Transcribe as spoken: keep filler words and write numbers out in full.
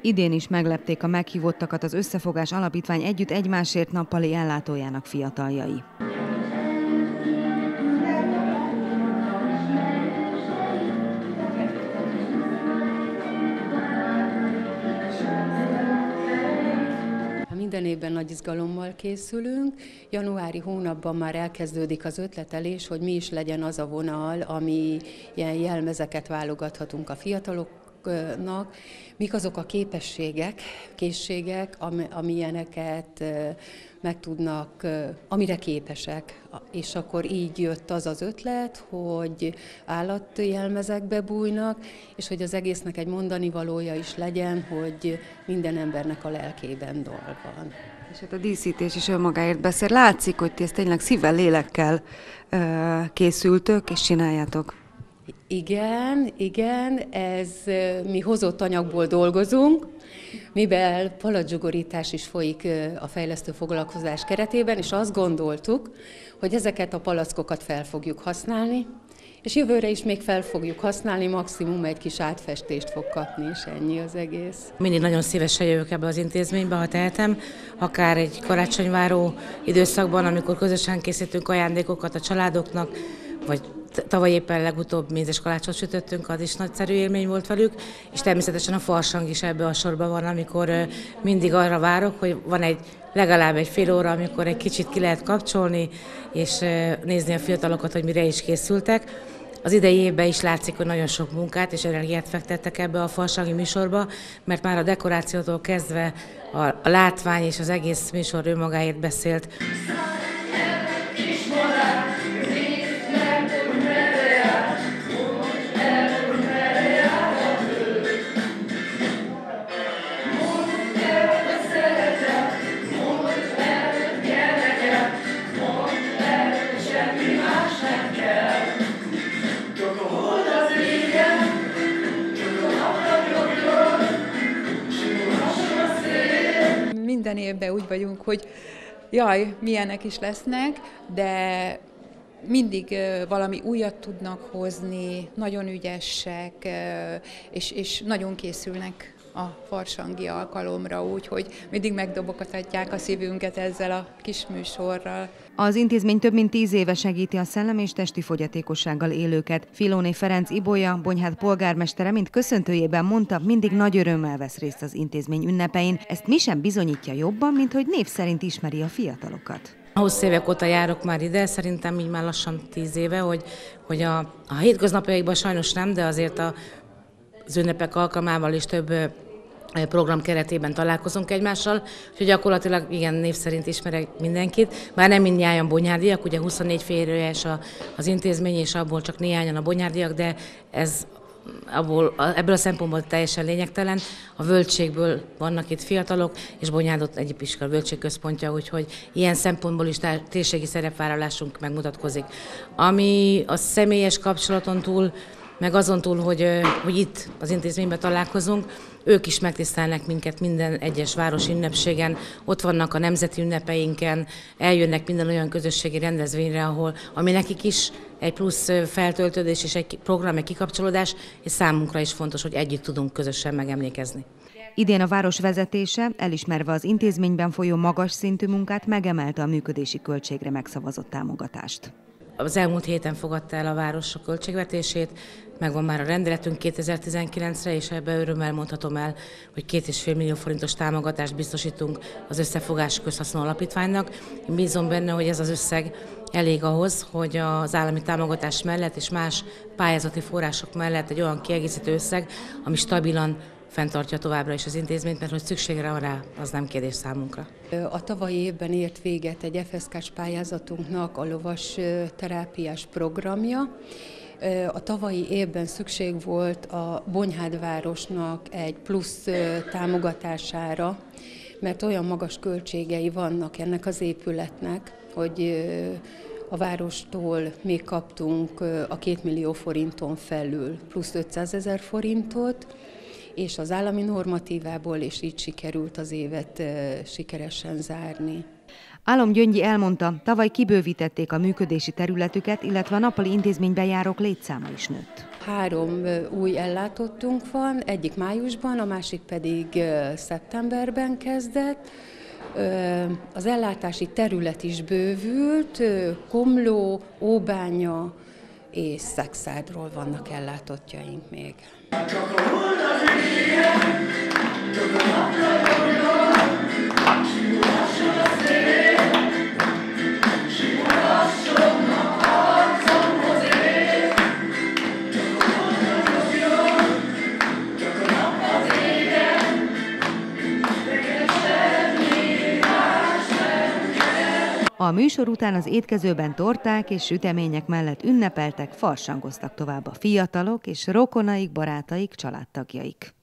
Idén is meglepték a meghívottakat az Összefogás Alapítvány Együtt Egymásért nappali ellátójának fiataljai. Minden évben nagy izgalommal készülünk. Januári hónapban már elkezdődik az ötletelés, hogy mi is legyen az a vonal, ami ilyen jelmezeket válogathatunk a fiataloknak, mik azok a képességek, készségek, amilyeneket meg tudnak, amire képesek. És akkor így jött az az ötlet, hogy állatjelmezekbe bújnak, és hogy az egésznek egy mondani valója is legyen, hogy minden embernek a lelkében dal van. És hát a díszítés is önmagáért beszél. Látszik, hogy ti ezt tényleg szívvel, lélekkel készültök és csináljátok. Igen, igen, ez mi hozott anyagból dolgozunk, mivel palacszsugorítás is folyik a fejlesztő foglalkozás keretében, és azt gondoltuk, hogy ezeket a palackokat fel fogjuk használni, és jövőre is még fel fogjuk használni, maximum egy kis átfestést fog kapni, és ennyi az egész. Mindig nagyon szívesen jövök ebbe az intézménybe, ha tehetem, akár egy karácsonyváró időszakban, amikor közösen készítünk ajándékokat a családoknak, vagy tavaly éppen legutóbb mézes kalácsot sütöttünk, az is nagyszerű élmény volt velük, és természetesen a farsang is ebbe a sorban van, amikor mindig arra várok, hogy van egy legalább egy fél óra, amikor egy kicsit ki lehet kapcsolni, és nézni a fiatalokat, hogy mire is készültek. Az idei évben is látszik, hogy nagyon sok munkát és energiát fektettek ebbe a farsangi műsorba, mert már a dekorációtól kezdve a, a látvány és az egész műsor önmagáért beszélt. Minden évben úgy vagyunk, hogy jaj, milyenek is lesznek, de mindig valami újat tudnak hozni, nagyon ügyesek, és, és nagyon készülnek a farsangi alkalomra, úgyhogy mindig megdobogatják a szívünket ezzel a kis műsorral. Az intézmény több mint tíz éve segíti a szellemi és testi fogyatékossággal élőket. Filóné Ferenc Ibolya, Bonyhád polgármestere, mint köszöntőjében mondta, mindig nagy örömmel vesz részt az intézmény ünnepein. Ezt mi sem bizonyítja jobban, mint hogy név szerint ismeri a fiatalokat. Húsz évek óta járok már ide, szerintem így már lassan tíz éve, hogy, hogy a, a hétköznapjaikban sajnos nem, de azért a, az ünnepek alkalmával is több program keretében találkozunk egymással, úgyhogy gyakorlatilag igen, név szerint ismerek mindenkit. Már nem mindnyájan bonyhádiak, ugye huszonnégy férőes az intézmény, és abból csak néhányan a bonyhádiak, de ez abból, ebből a szempontból teljesen lényegtelen. A Völgységből vannak itt fiatalok, és Bonyhádot egyéb is a Völgység központja, úgyhogy ilyen szempontból is térségi szerepvállalásunk megmutatkozik. Ami a személyes kapcsolaton túl, meg azon túl, hogy, hogy itt az intézményben találkozunk, ők is megtisztelnek minket minden egyes városi ünnepségen, ott vannak a nemzeti ünnepeinken, eljönnek minden olyan közösségi rendezvényre, ahol, ami nekik is egy plusz feltöltődés és egy program, egy kikapcsolódás, és számunkra is fontos, hogy együtt tudunk közösen megemlékezni. Idén a város vezetése, elismerve az intézményben folyó magas szintű munkát, megemelte a működési költségre megszavazott támogatást. Az elmúlt héten fogadta el a város a költségvetését, megvan már a rendeletünk kétezer-tizenkilencre, és ebben örömmel mondhatom el, hogy két és fél millió forintos támogatást biztosítunk az Összefogás Közhasznú Alapítványnak. Én bízom benne, hogy ez az összeg elég ahhoz, hogy az állami támogatás mellett és más pályázati források mellett egy olyan kiegészítő összeg, ami stabilan fenntartja továbbra is az intézményt, mert hogy szükségre van rá, az nem kérdés számunkra. A tavalyi évben ért véget egy ef es ká-s pályázatunknak a lovas terápiás programja. A tavalyi évben szükség volt a Bonyhád városnak egy plusz támogatására, mert olyan magas költségei vannak ennek az épületnek, hogy a várostól még kaptunk a két millió forinton felül plusz ötszázezer forintot, és az állami normatívából, és így sikerült az évet sikeresen zárni. Álom Gyöngyi elmondta, tavaly kibővítették a működési területüket, illetve a nappali intézményben járók létszáma is nőtt. Három új ellátottunk van, egyik májusban, a másik pedig szeptemberben kezdett. Az ellátási terület is bővült, Komló, Óbánya és Szekszádról vannak ellátottjaink még. A műsor után az étkezőben torták és sütemények mellett ünnepeltek, farsangoztak tovább a fiatalok és rokonaik, barátaik, családtagjaik.